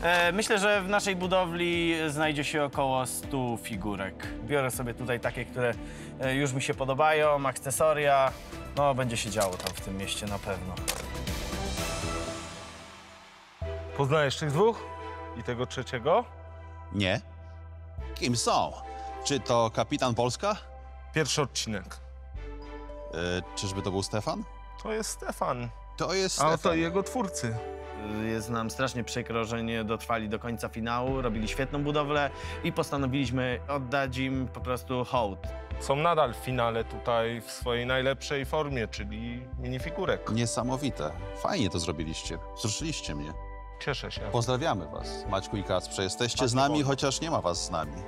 Myślę, że w naszej budowli znajdzie się około 100 figurek. Biorę sobie tutaj takie, które już mi się podobają, akcesoria. No, będzie się działo tam w tym mieście na pewno. Poznajesz tych dwóch? I tego trzeciego? Nie. Kim są? Czy to kapitan Polska? Pierwszy odcinek. Czyżby to był Stefan? To jest Stefan. To jest A Stefan. to jego twórcy. Jest nam strasznie przykro, że nie dotrwali do końca finału, robili świetną budowlę i postanowiliśmy oddać im po prostu hołd. Są nadal w finale tutaj w swojej najlepszej formie, czyli minifigurek. Niesamowite. Fajnie to zrobiliście. Wzruszyliście mnie. Cieszę się. Pozdrawiamy was, Maćku i Kacprze. Jesteście z Maciej nami, wolno. chociaż nie ma was z nami.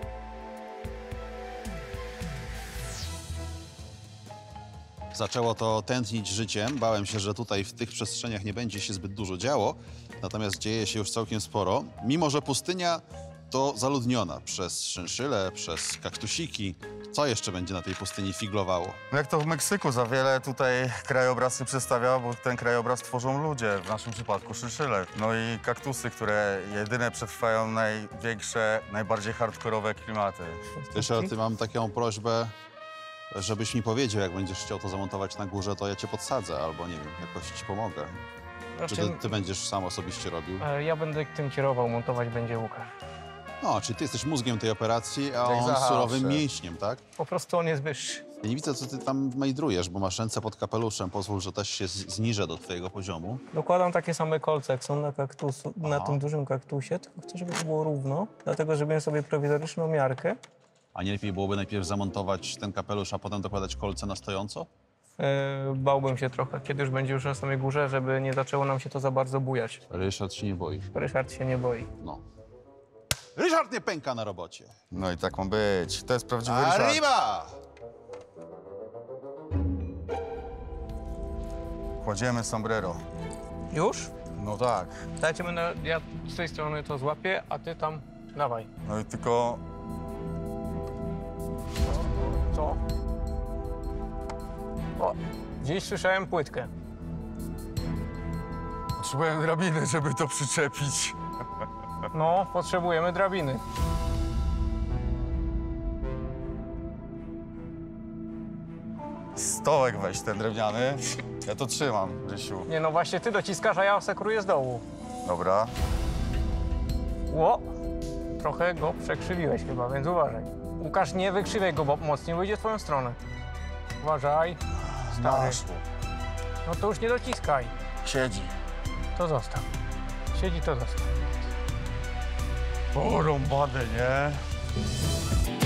Zaczęło to tętnić życiem. Bałem się, że tutaj w tych przestrzeniach nie będzie się zbyt dużo działo. Natomiast dzieje się już całkiem sporo. Mimo że pustynia to zaludniona przez szynszyle, przez kaktusiki. Co jeszcze będzie na tej pustyni figlowało? No jak to w Meksyku, za wiele tutaj krajobraz się przedstawia, bo ten krajobraz tworzą ludzie, w naszym przypadku szynszyle. No i kaktusy, które jedyne przetrwają największe, najbardziej hardkorowe klimaty. Ryszard, ty mam taką prośbę, żebyś mi powiedział, jak będziesz chciał to zamontować na górze, to ja cię podsadzę, albo nie wiem, jakoś ci pomogę. Czy ty będziesz sam osobiście robił? Ja będę tym kierował, montować będzie Łukasz. No, czyli ty jesteś mózgiem tej operacji, a Jak on zawsze. surowym mięśniem, tak? Po prostu on jest wyższy. Ja nie widzę, co ty tam majdrujesz, bo masz ręce pod kapeluszem. Pozwól, że też się zniżę do twojego poziomu. Dokładam takie same kolce, jak są na Aha. tym dużym kaktusie, tylko chcę, żeby to było równo. Dlatego zrobiłem sobie prowizoryczną miarkę. A nie lepiej byłoby najpierw zamontować ten kapelusz, a potem dokładać kolce na stojąco? Bałbym się trochę, kiedy już będzie już na samej górze, żeby nie zaczęło nam się to za bardzo bujać. Ryszard się nie boi. Ryszard się nie boi. No. Ryszard nie pęka na robocie. No i tak ma być. To jest prawdziwy Ryszard. Arriba! Kładziemy sombrero. Już? No tak. Dajcie ja z tej strony to złapię, a ty tam dawaj. No i tylko Co? O, gdzieś słyszałem płytkę. potrzebuję drabiny, żeby to przyczepić. No, potrzebujemy drabiny. Stołek weź ten drewniany. Ja to trzymam, Rysiu. Nie no, właśnie ty dociskasz, a ja sekruję z dołu. Dobra. Ło, trochę go przekrzywiłeś chyba, więc uważaj. Łukasz, nie wykrzywiaj go, bo mocniej wyjdzie w twoją stronę. Uważaj, stary. Masz tu. No to już nie dociskaj. Siedzi. To zostaw. Siedzi, to zostaw. O, rąbane, nie?